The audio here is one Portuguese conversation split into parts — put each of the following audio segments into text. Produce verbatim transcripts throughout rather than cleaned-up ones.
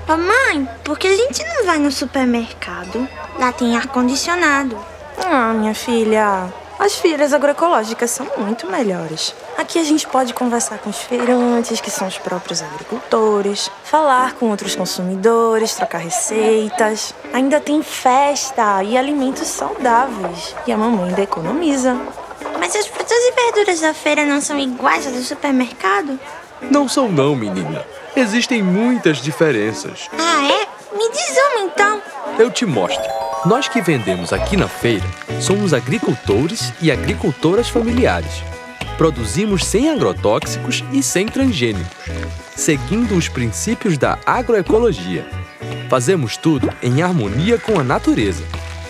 Ô mãe, por que a gente não vai no supermercado? Lá tem ar-condicionado. Ah, minha filha, as feiras agroecológicas são muito melhores. Aqui a gente pode conversar com os feirantes, que são os próprios agricultores, falar com outros consumidores, trocar receitas. Ainda tem festa e alimentos saudáveis. E a mamãe ainda economiza. Mas as frutas e verduras da feira não são iguais às do supermercado? Não são não, menina. Existem muitas diferenças. Ah, é? Me diz uma, então. Eu te mostro. Nós que vendemos aqui na feira somos agricultores e agricultoras familiares. Produzimos sem agrotóxicos e sem transgênicos, seguindo os princípios da agroecologia. Fazemos tudo em harmonia com a natureza.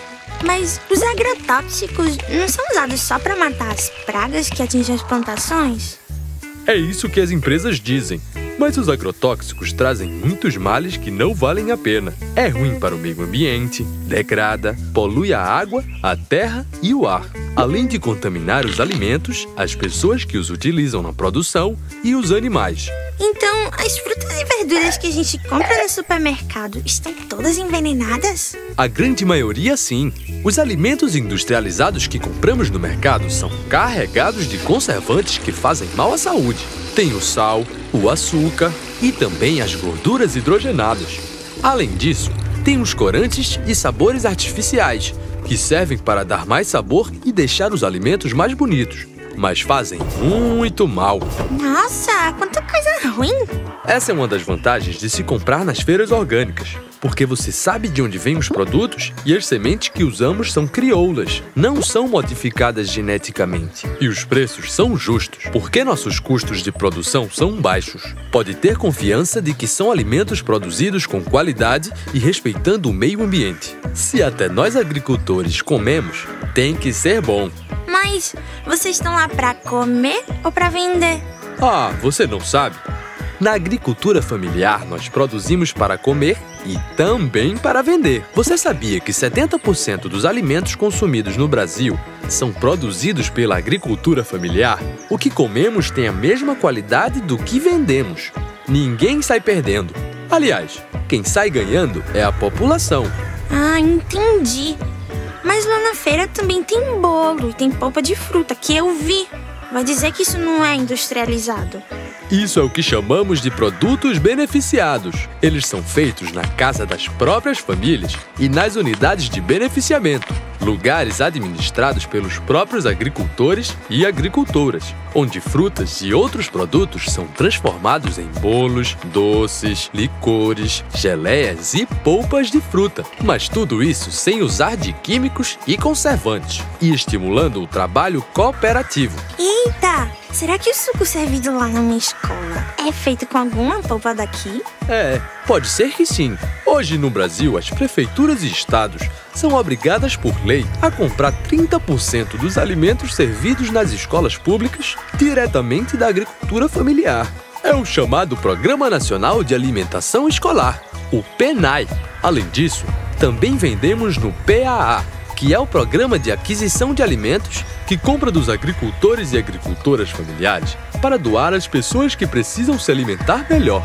Mas os agrotóxicos não são usados só para matar as pragas que atingem as plantações? É isso que as empresas dizem. Mas os agrotóxicos trazem muitos males que não valem a pena. É ruim para o meio ambiente, degrada, polui a água, a terra e o ar, além de contaminar os alimentos, as pessoas que os utilizam na produção e os animais. Então, as frutas e verduras que a gente compra no supermercado estão todas envenenadas? A grande maioria, sim. Os alimentos industrializados que compramos no mercado são carregados de conservantes que fazem mal à saúde. Tem o sal, o açúcar e também as gorduras hidrogenadas. Além disso, tem os corantes e sabores artificiais, que servem para dar mais sabor e deixar os alimentos mais bonitos, mas fazem muito mal. Nossa, quanta coisa ruim! Essa é uma das vantagens de se comprar nas feiras orgânicas, porque você sabe de onde vêm os produtos e as sementes que usamos são crioulas, não são modificadas geneticamente. E os preços são justos, porque nossos custos de produção são baixos. Pode ter confiança de que são alimentos produzidos com qualidade e respeitando o meio ambiente. Se até nós agricultores comemos, tem que ser bom. Mas vocês estão lá para comer ou para vender? Ah, você não sabe? Na agricultura familiar, nós produzimos para comer e também para vender. Você sabia que setenta por cento dos alimentos consumidos no Brasil são produzidos pela agricultura familiar? O que comemos tem a mesma qualidade do que vendemos. Ninguém sai perdendo. Aliás, quem sai ganhando é a população. Ah, entendi. Mas lá na feira também tem bolo e tem polpa de fruta, que eu vi. Vai dizer que isso não é industrializado? Isso é o que chamamos de produtos beneficiados. Eles são feitos na casa das próprias famílias e nas unidades de beneficiamento, lugares administrados pelos próprios agricultores e agricultoras, onde frutas e outros produtos são transformados em bolos, doces, licores, geleias e polpas de fruta. Mas tudo isso sem usar de químicos e conservantes, e estimulando o trabalho cooperativo. Eita! Será que o suco servido lá na minha escola é feito com alguma polpa daqui? É, pode ser que sim. Hoje no Brasil, as prefeituras e estados são obrigadas por lei a comprar trinta por cento dos alimentos servidos nas escolas públicas diretamente da agricultura familiar. É o chamado Programa Nacional de Alimentação Escolar, o PENAE. Além disso, também vendemos no P A A, que é o Programa de Aquisição de Alimentos que compra dos agricultores e agricultoras familiares para doar às pessoas que precisam se alimentar melhor.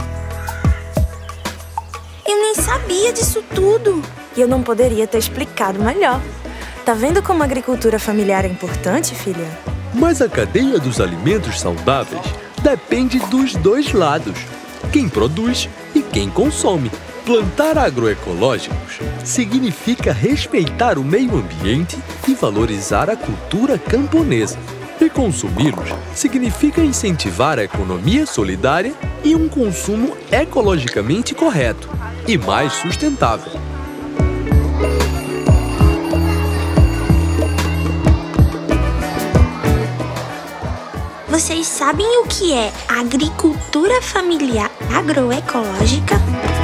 Eu nem sabia disso tudo. E eu não poderia ter explicado melhor. Tá vendo como a agricultura familiar é importante, filha? Mas a cadeia dos alimentos saudáveis depende dos dois lados, quem produz e quem consome. Plantar agroecológicos significa respeitar o meio ambiente e valorizar a cultura camponesa. E consumi-los significa incentivar a economia solidária e um consumo ecologicamente correto e mais sustentável. Vocês sabem o que é agricultura familiar agroecológica?